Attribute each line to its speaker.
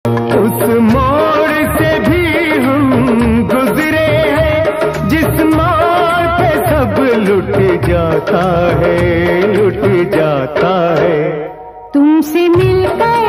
Speaker 1: उस मोड़ से भी हम गुजरे हैं जिस मोड़ पे सब लुट जाता है, लुट जाता है।
Speaker 2: तुमसे मिलकर